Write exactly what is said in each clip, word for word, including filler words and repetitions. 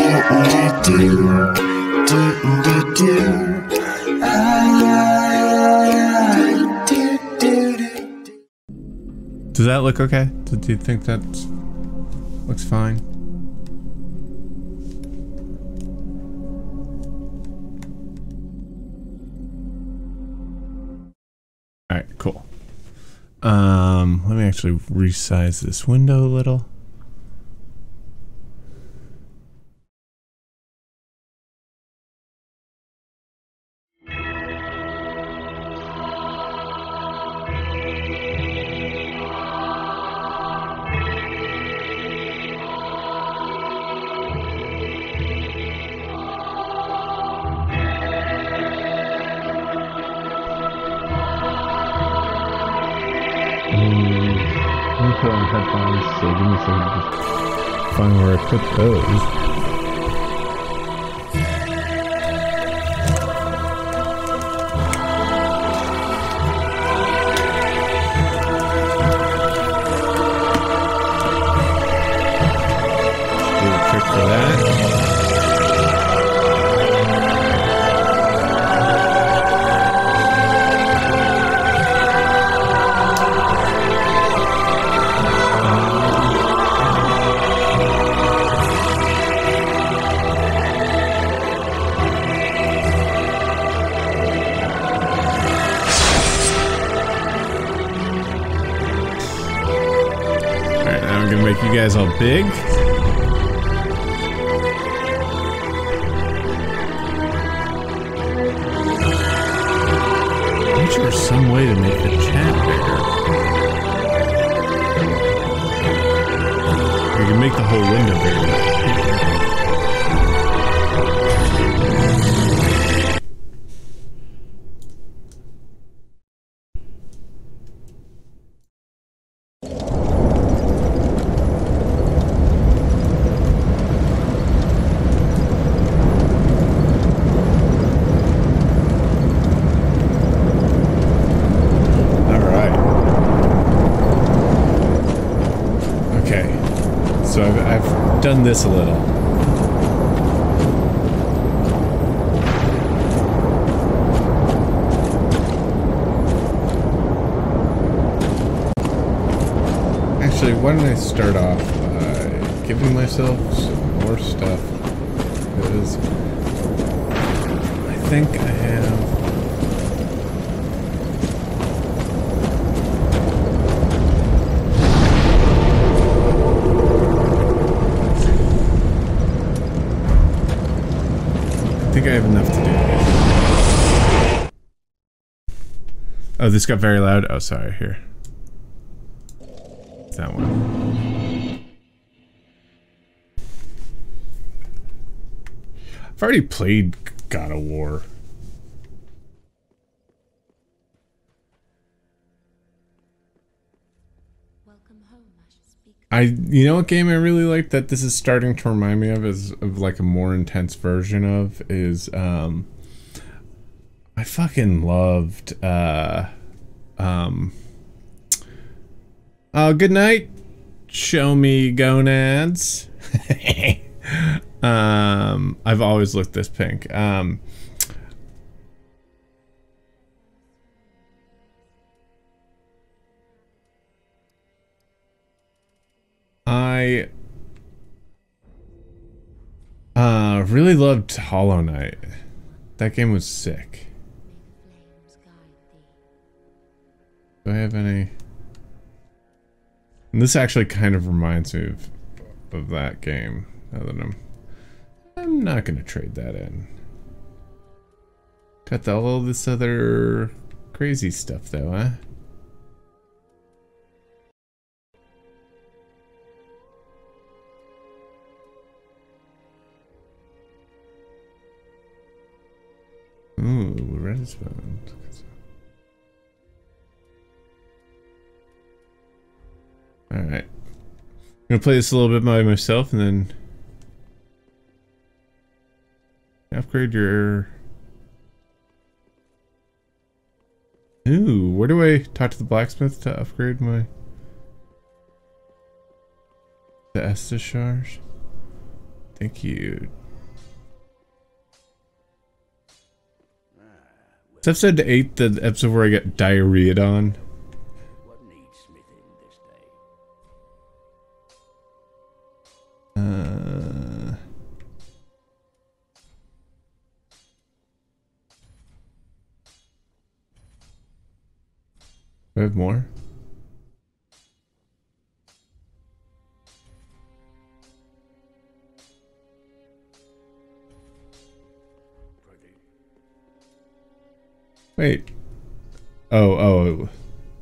Does that look okay? Do you think that looks fine? All right, cool. Um, let me actually resize this window a little. Put on headphones, so give me a second to find where I put those. Do a trick for that. Make you guys all big. I wish there was some way to make the chat bigger. We can make the whole window bigger. Done this a little. Actually, why don't I start off by giving myself some more stuff, because I think I have I think I have enough to do. Oh, this got very loud. Oh, sorry. Here. That one. I've already played God of War. I, you know what game I really like that this is starting to remind me of is of like a more intense version of is, um, I fucking loved, uh, um, oh, good night, show me gonads. um, I've always looked this pink. Um, I uh, really loved Hollow Knight. That game was sick. Do I have any? And this actually kind of reminds me of, of that game. Now that I'm, I'm not gonna trade that in. Got the, all this other crazy stuff though, huh? Ooh, red is fun. Alright. I'm gonna play this a little bit by myself and then upgrade your... Ooh, where do I talk to the blacksmith to upgrade my... The Estus shards? Thank you. It's episode eight, the episode where I get diarrhea on. What needs smithing this day? Uh, I have more. Wait. Oh, oh.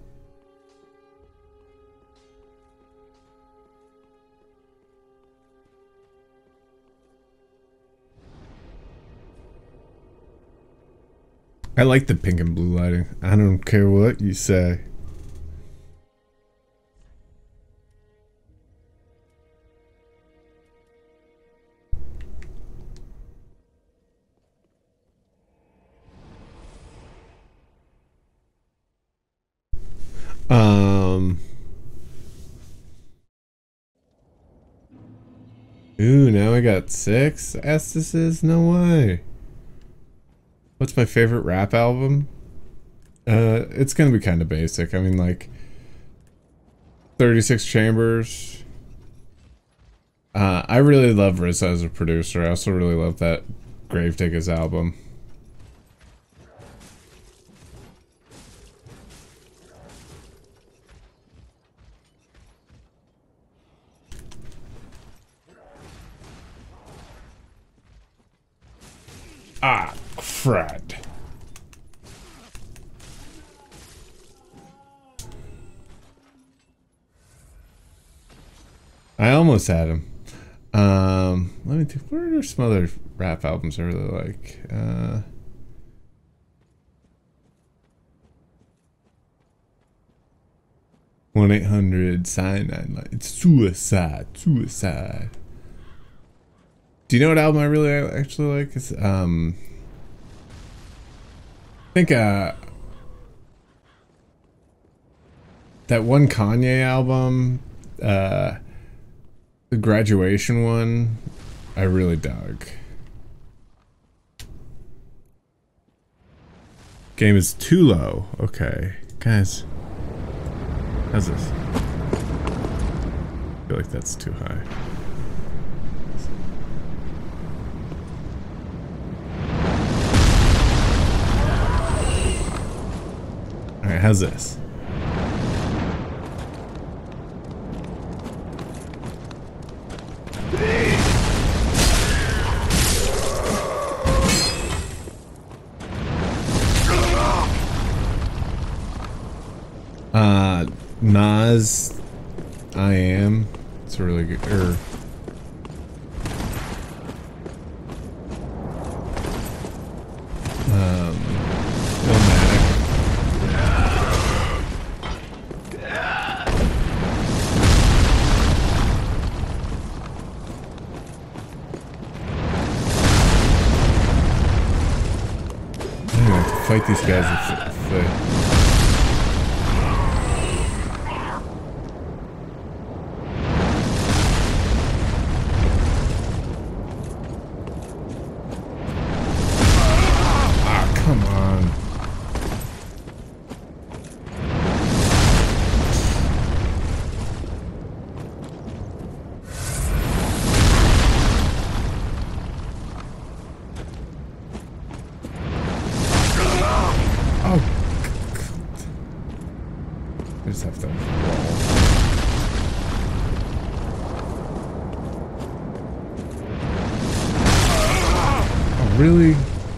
I like the pink and blue lighting. I don't care what you say. Um. Ooh, now I got six Estuses? No way. What's my favorite rap album? Uh, it's gonna be kind of basic. I mean, like, thirty-six Chambers. Uh, I really love R Z A as a producer. I also really love that Gravediggers album. Ah, crud. I almost had him. Um, let me think. What are some other rap albums I really like? Uh, one eight hundred Cyanide Light. Suicide. Suicide. Do you know what album I really actually like? It's, um, I think, uh, that one Kanye album, uh, the Graduation one, I really dug. Game is too low. Okay. Guys. How's this? I feel like that's too high. Alright, how's this? Uh, Nas, I Am. It's a really good, er, um, Illmatic. I'm gonna have to fight these guys if, if they... I just have to roll. Oh, really?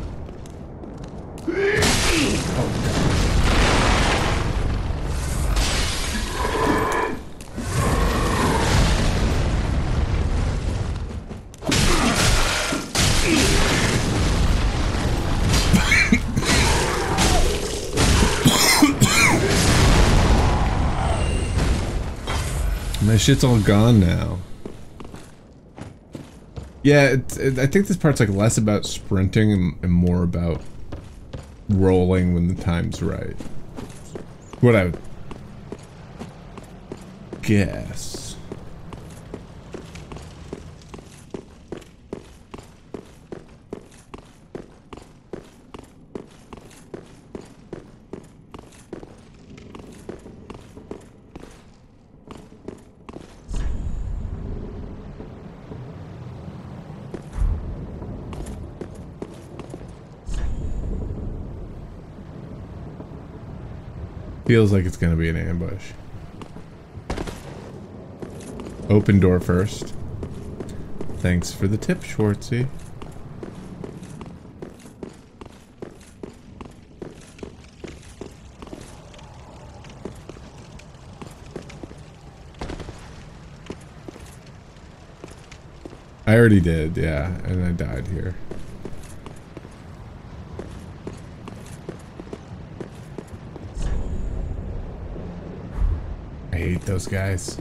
My shit's all gone now. Yeah, it, it, I think this part's like less about sprinting and, and more about rolling when the time's right. What I would guess. Feels like it's gonna be an ambush. Open door first. Thanks for the tip, Schwartzy. I already did, yeah, and I died here. I hate those guys.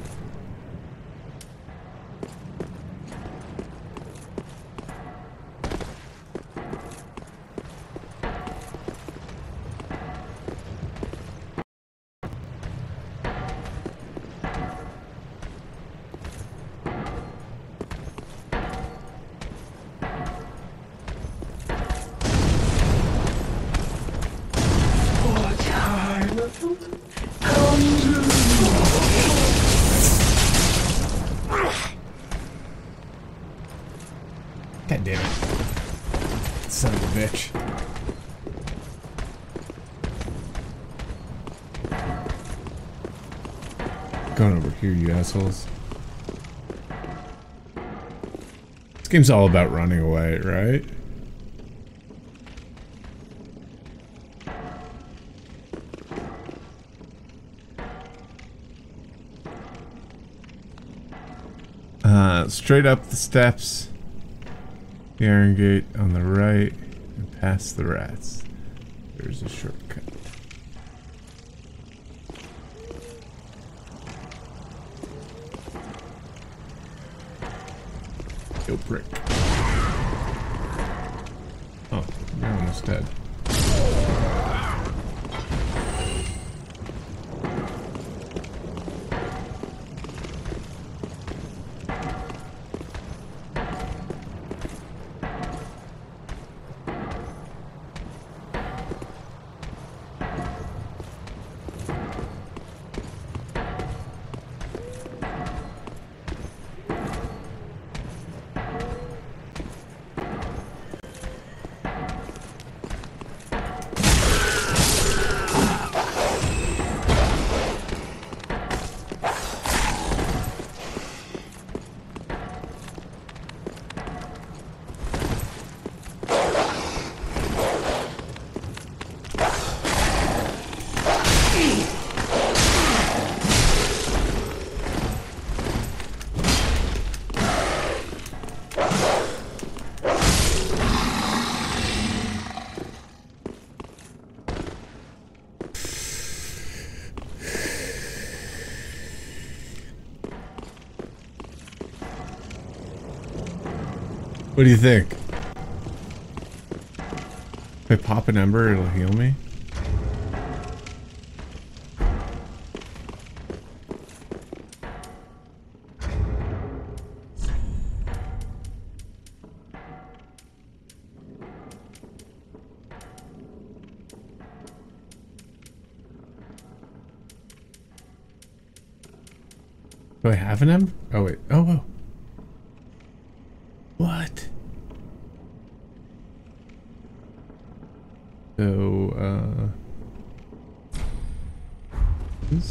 God damn it. Son of a bitch. Going over here, you assholes. This game's all about running away, right? Uh, straight up the steps. The iron gate on the right, and past the rats. There's a shortcut. Yo, prick. Oh, you're almost dead. What do you think? If I pop an ember, it'll heal me? Do I have an ember? Oh wait. Oh, whoa. What? So, uh... This?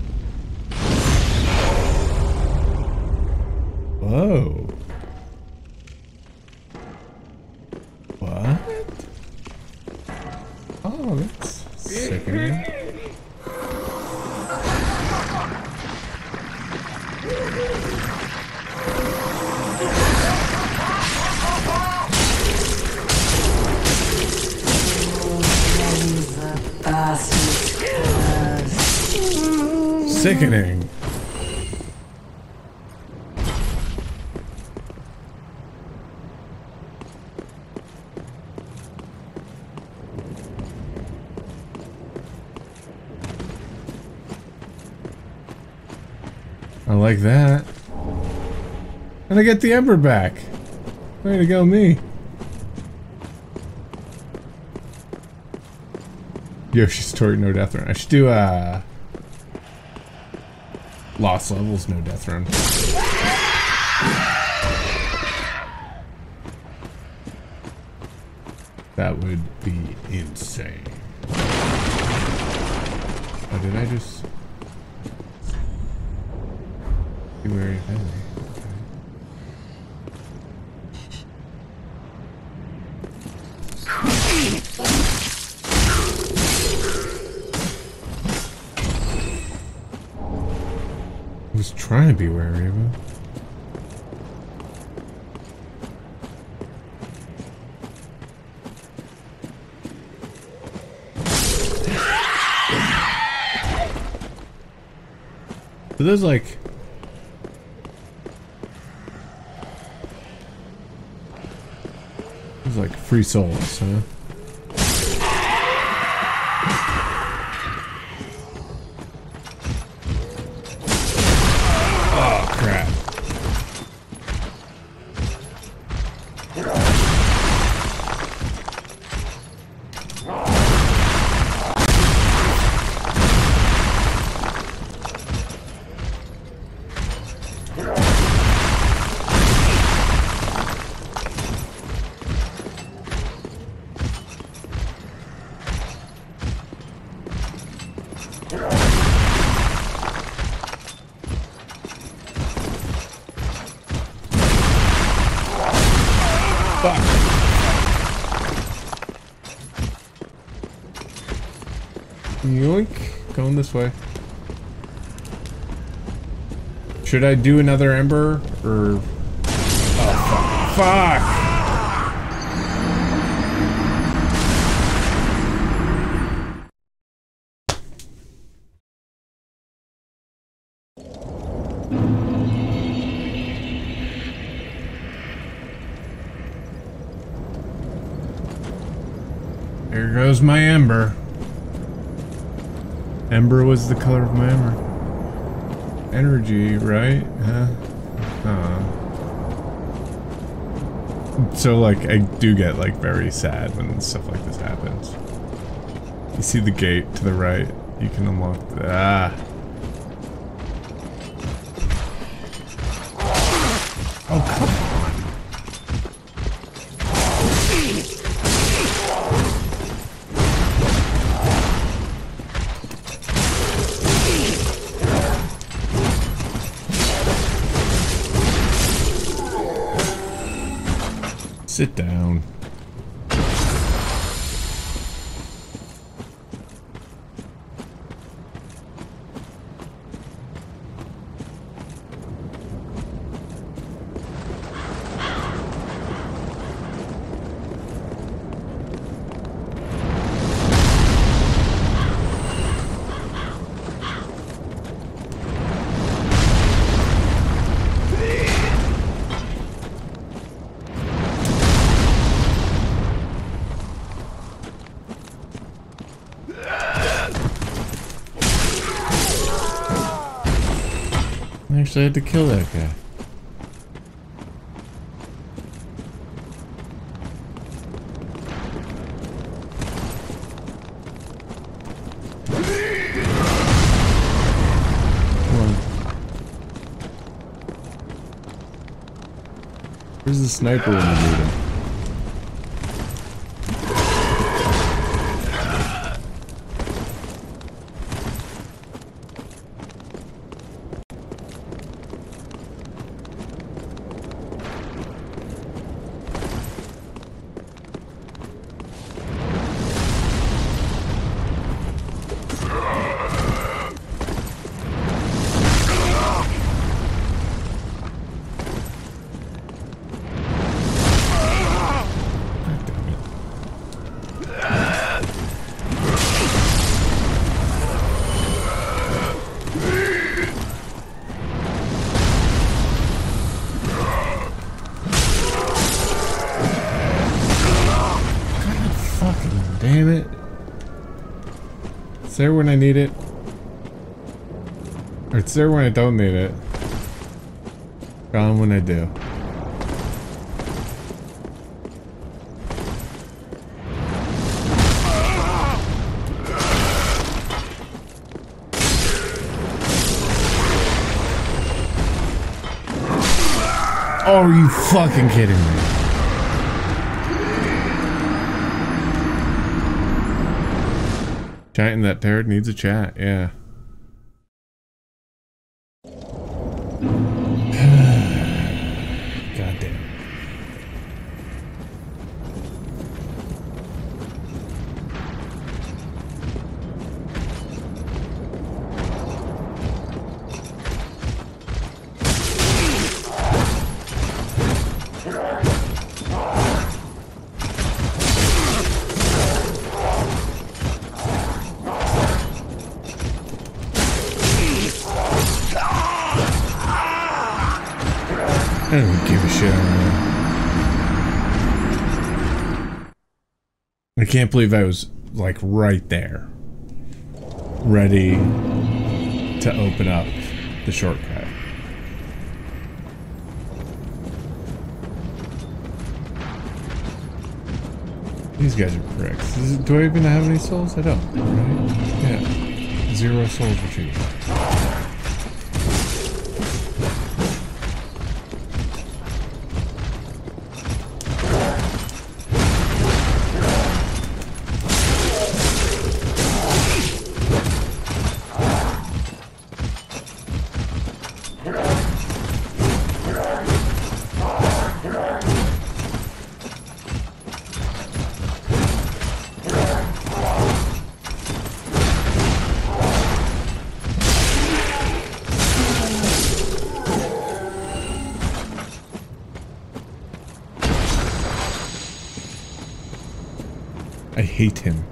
Whoa. What? Oh, that's sickening. Sickening. I like that. And I get the ember back. Way to go, me. Yoshi's Story, no death run. I should do, uh... Lost Levels, no death run. That would be insane. Oh, did I just... See where he found me? I was trying to be wary of him. So there's like... There's like free souls, huh? Oh, crap. Fuck. Yoink. Going this way. Should I do another ember? Or... Oh, fuck. Fuck! There goes my ember. Ember was the color of my ember. Energy, right? Huh? Uh. So, like, I do get, like, very sad when stuff like this happens. You see the gate to the right. You can unlock the... Ah. Oh, come on. Sit down. Actually, I had to kill that guy. Come on. Where's the sniper when you need him? Damn it. It's there when I need it. Or it's there when I don't need it. Gone when I do. Oh, are you fucking kidding me? Giant in that turret needs a chat, yeah. God damn. I don't give a shit anymore. I can't believe I was like right there, ready to open up the shortcut. These guys are pricks. Is it, do I even have any souls? I don't, right? Yeah. Zero souls retrieved. I hate him.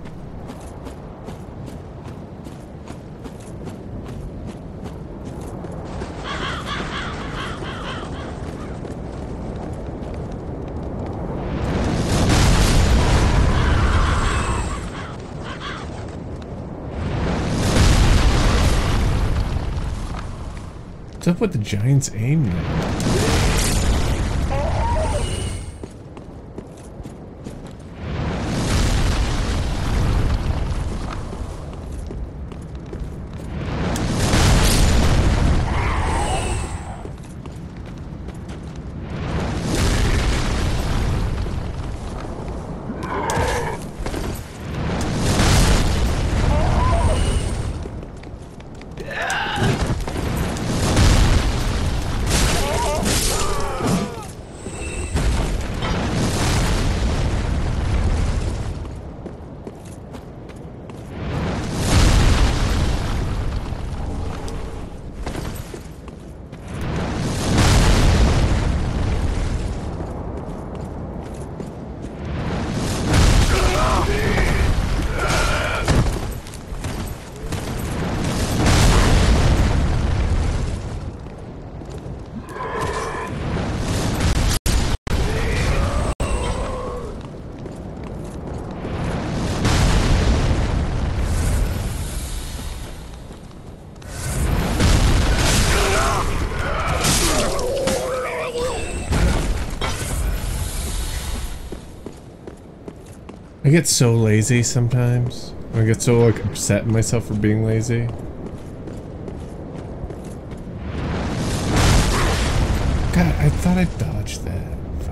What's up with the Giant's aim now? I get so lazy sometimes. I get so like upset at myself for being lazy. God, I thought I dodged that. Fuck.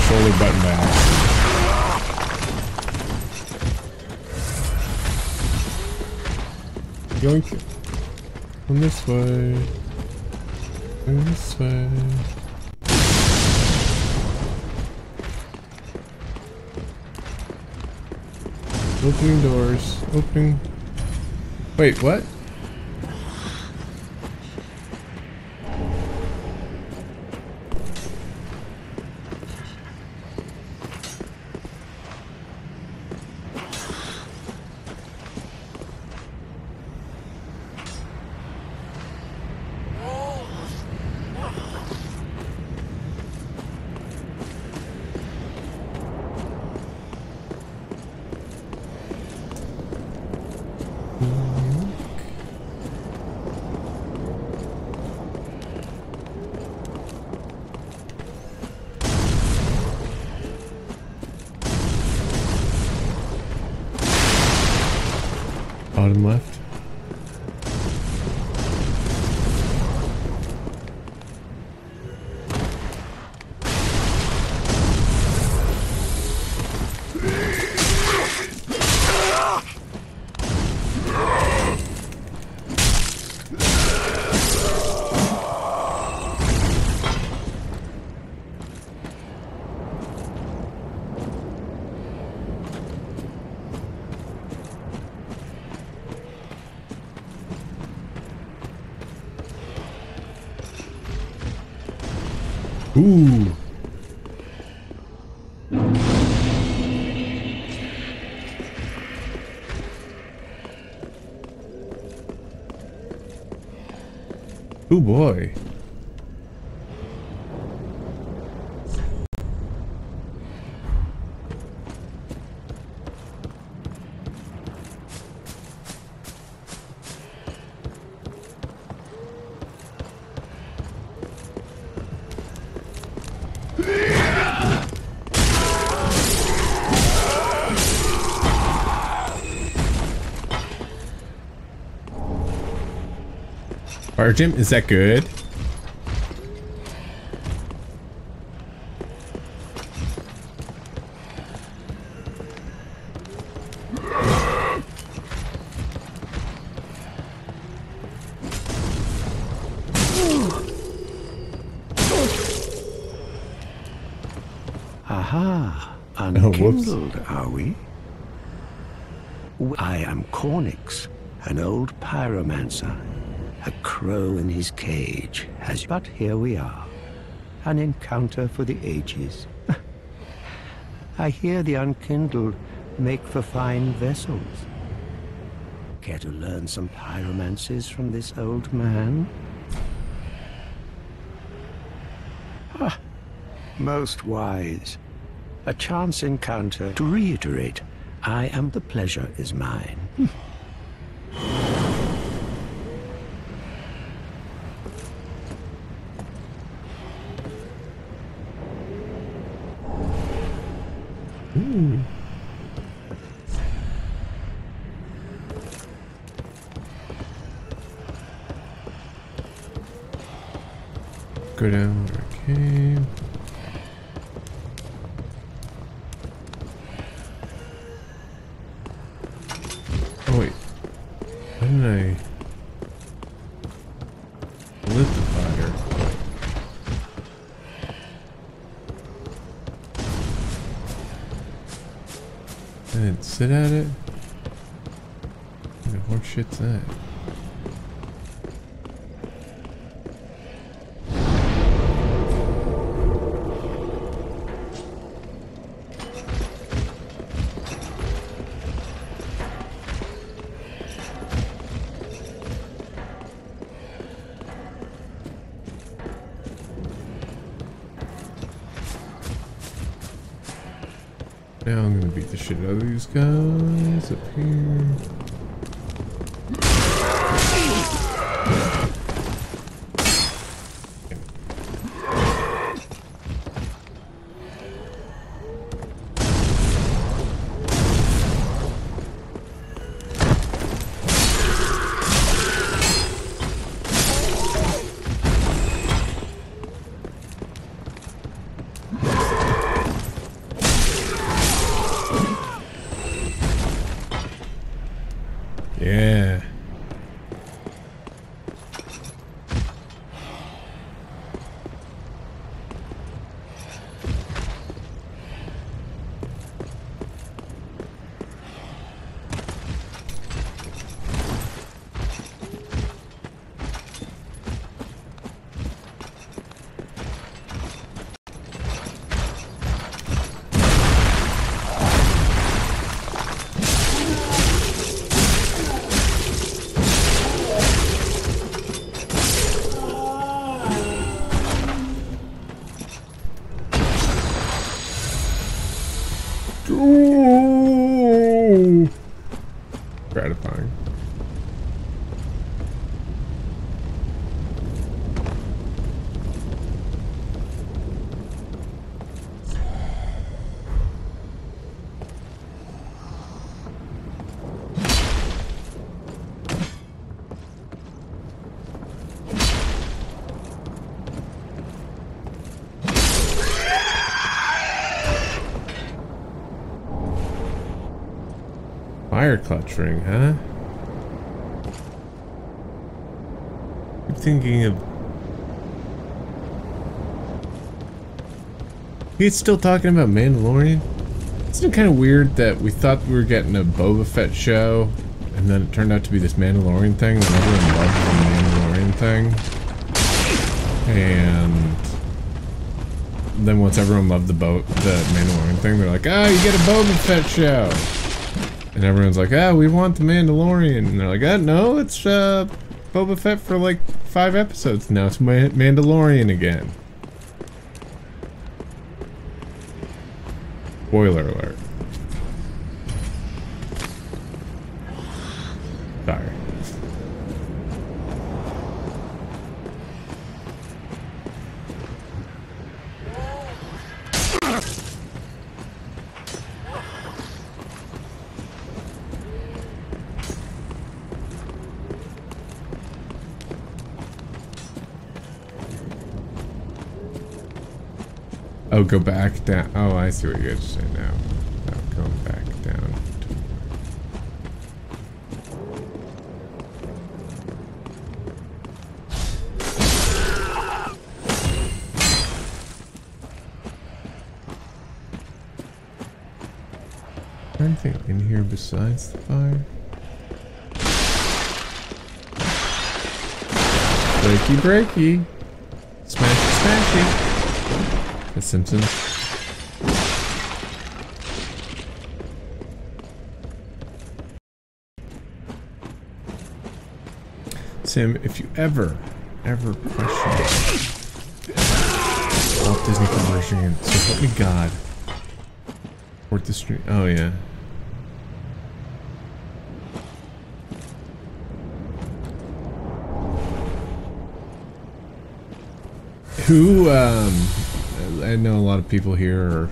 shoulder button back. Yoink. Come this way. Come this way. Opening doors. Opening. Wait, what? Bottom left. Ooh. Ooh boy. Fire Jim, is that good? Aha, Oh, unkindled, are we? I am Cornix, an old pyromancer. A crow in his cage has... But here we are. An encounter for the ages. I hear the unkindled make for fine vessels. Care to learn some pyromancies from this old man? Ah, most wise. A chance encounter to reiterate, I am the pleasure is mine. Ooh. Go down where I came. Oh wait. Why didn't I lit the fire? I didn't sit at it? What the horse shit's that? Now I'm gonna beat the shit out of these guys up here. Fire clutch ring, huh? I'm thinking of... He's still talking about Mandalorian? Isn't it kind of weird that we thought we were getting a Boba Fett show, and then it turned out to be this Mandalorian thing, and everyone loved the Mandalorian thing? And then once everyone loved the Bo the Mandalorian thing, they're like, oh, you get a Boba Fett show! And everyone's like, ah, oh, we want the Mandalorian. And they're like, ah, oh, no, it's uh, Boba Fett for like five episodes. Now it's Ma Mandalorian again. Spoiler alert. Sorry. Oh, go back down. Oh, I see what you're saying now. Oh, going back down. Anything in here besides the fire? Breaky, breaky. Smashy, smashy. The Simpsons. Sam, if you ever, ever question Walt Disney conversion, so help me God. Port the stream. Oh yeah. Who, um, I know a lot of people here are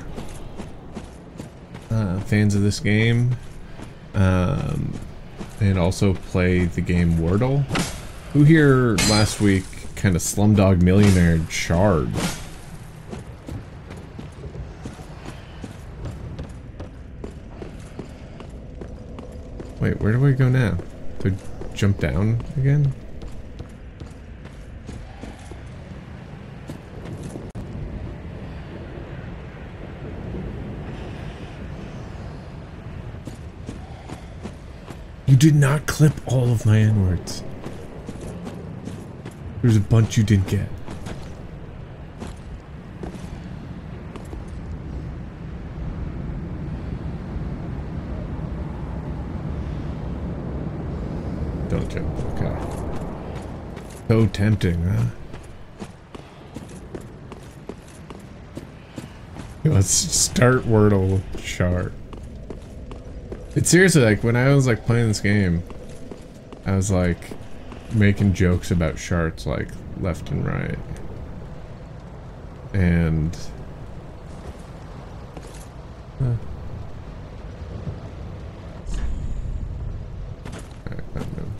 uh, fans of this game, um, and also play the game Wordle. Who here last week kind of Slumdog Millionaire Shard? Wait, where do I go now? To jump down again? You did not clip all of my N-words. There's a bunch you didn't get. Don't jump, okay. So tempting, huh? Let's start Wordle with Shard. It's seriously like when I was like playing this game, I was like making jokes about sharks like left and right. And huh. Alright, that move.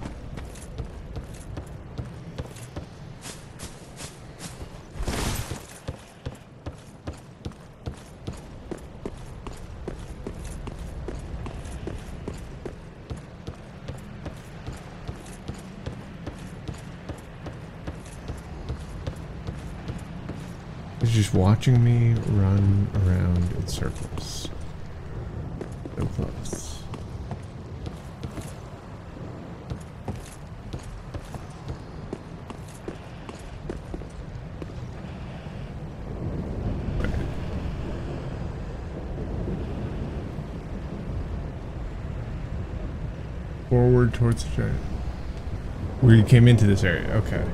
Just watching me run around in circles. So close. Right. Forward towards the giant. Where you came into this area, okay.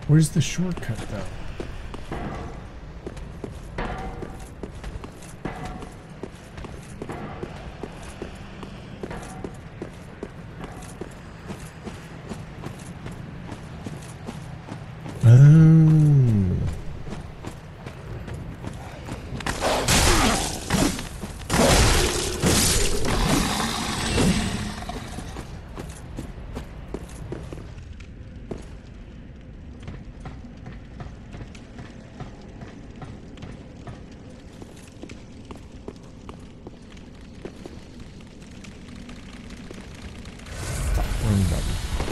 Where's the shortcut, though? Oh. Wrong button.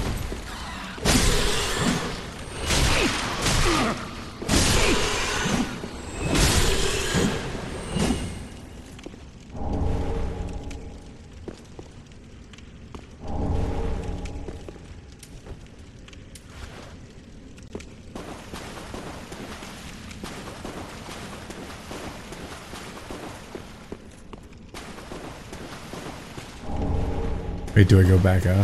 Wait, do I go back up?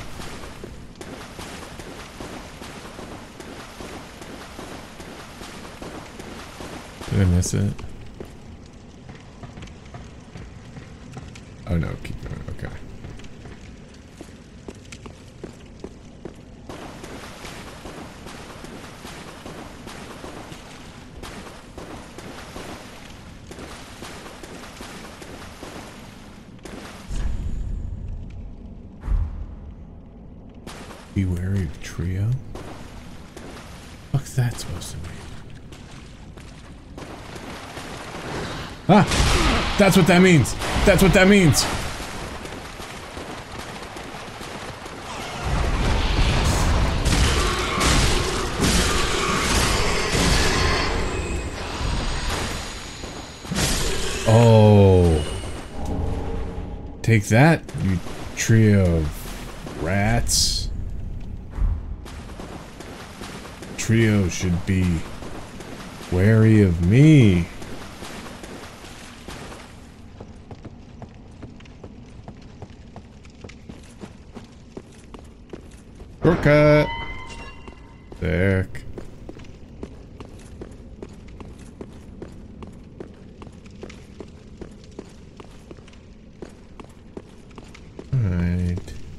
Did I miss it? Oh no, keep going, okay. Be wary of trio? What's that supposed to mean? Ah! That's what that means! That's what that means! Oh. Take that, you trio of rats. Trio should be wary of me. Shortcut. Sick. Alright.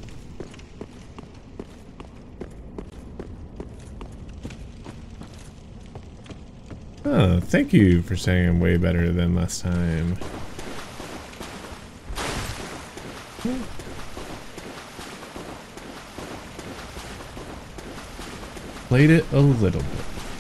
Oh, thank you for saying I'm way better than last time. Hmm. Played it a little bit.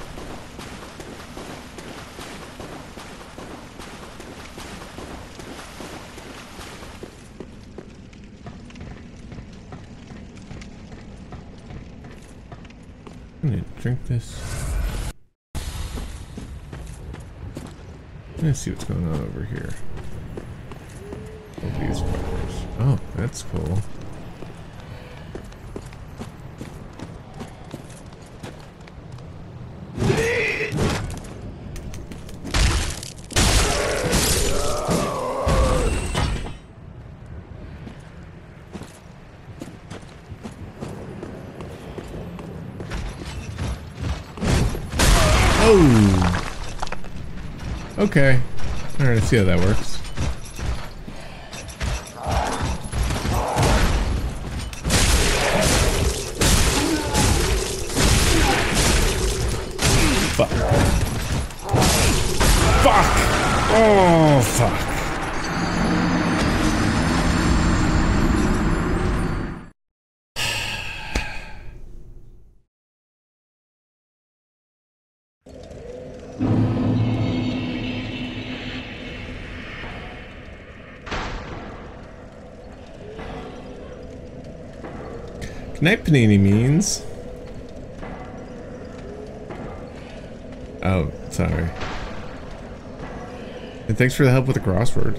I'm gonna drink this. Let's see what's going on over here. Oh, these fuckers. Oh, that's cool. Oh! Okay. Alright, let's see how that works. Fuck. Fuck! Oh, fuck. Good night, Panini means. Oh, sorry. And thanks for the help with the crossword.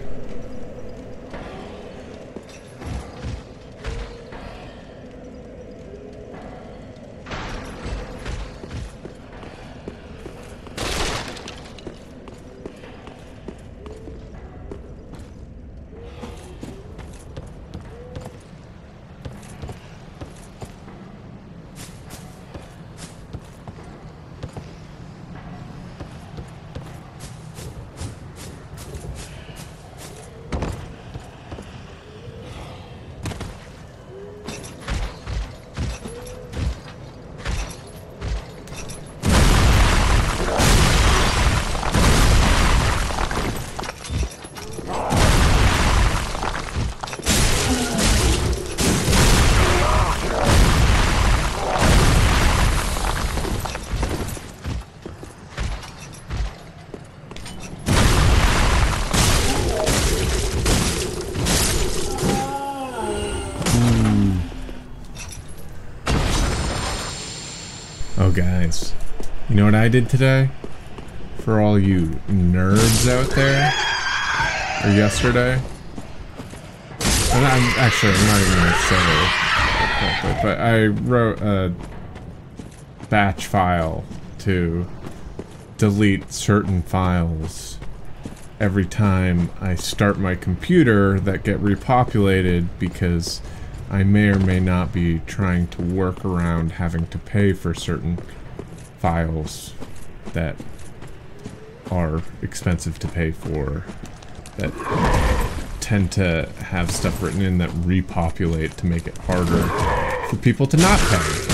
Oh, guys. You know what I did today? For all you nerds out there? Or yesterday? I'm, not, I'm actually, I'm not even gonna say it. But, but I wrote a batch file to delete certain files every time I start my computer that get repopulated, because I may or may not be trying to work around having to pay for certain files that are expensive to pay for, that tend to have stuff written in that repopulate to make it harder for people to not pay.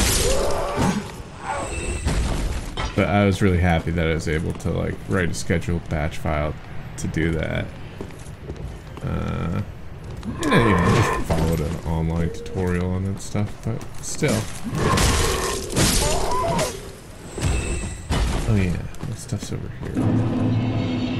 But I was really happy that I was able to like write a scheduled batch file to do that. Uh, and I you know, just followed an online tutorial on that stuff, but still. Oh yeah, that stuff's over here.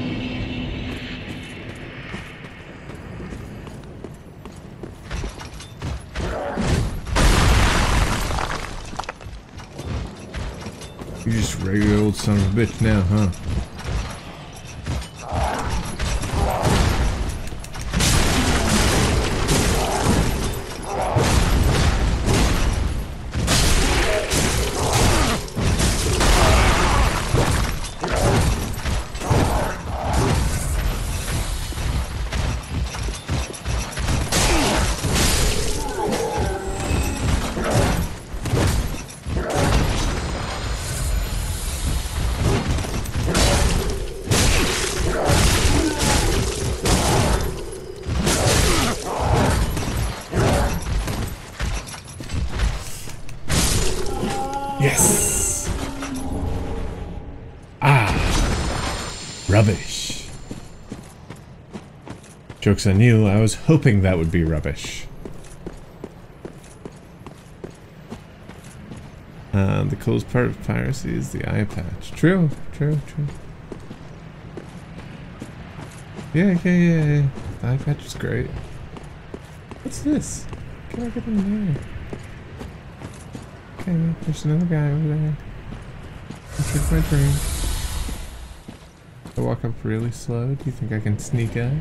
You're just a regular old son of a bitch now, huh? Yes! Ah! Rubbish. Joke's on you, I was hoping that would be rubbish. Uh, the coolest part of piracy is the eye patch. True, true, true. Yeah, yeah, yeah, yeah. The eye patch is great. What's this? Can I get in there? Okay, there's another guy over there. I'll drink my drink. I walk up really slow. Do you think I can sneak out?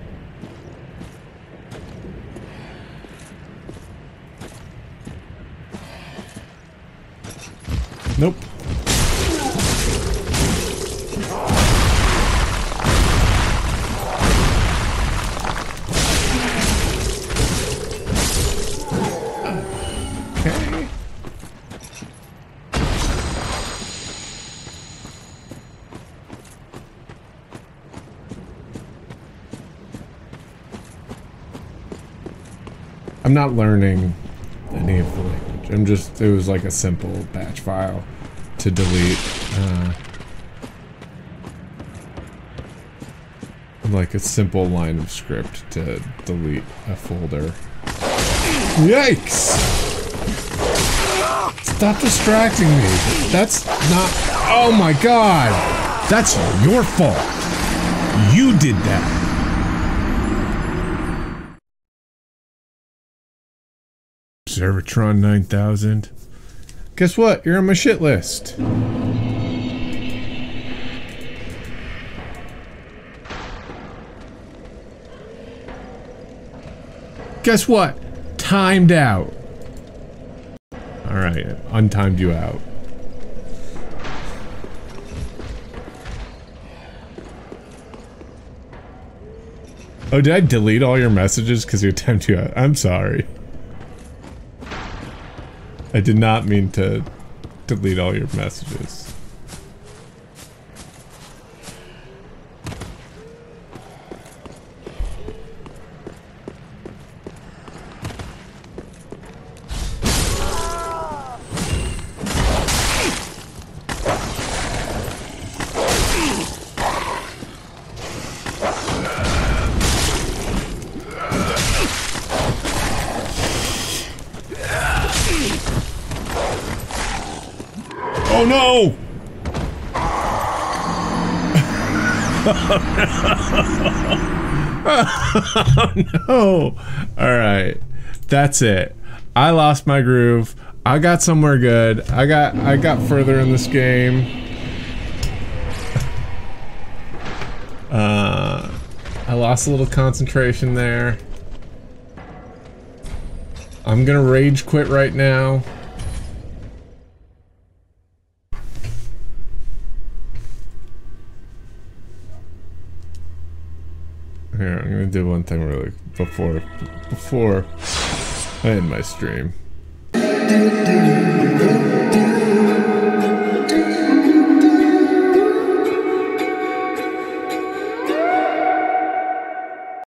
Nope. Okay. I'm not learning any of the language. I'm just, it was like a simple batch file to delete. Uh, like a simple line of script to delete a folder. Yikes! Stop distracting me. That's not, oh my god! That's your fault. You did that. Servatron nine thousand. Guess what? You're on my shit list. Guess what? Timed out. Alright, untimed you out. Oh, did I delete all your messages because you timed you out? I'm sorry. I did not mean to delete all your messages. Oh no! Oh no! Alright. That's it. I lost my groove. I got somewhere good. I got I got further in this game. Uh, I lost a little concentration there. I'm gonna rage quit right now. Here, I'm gonna do one thing really before before I end my stream.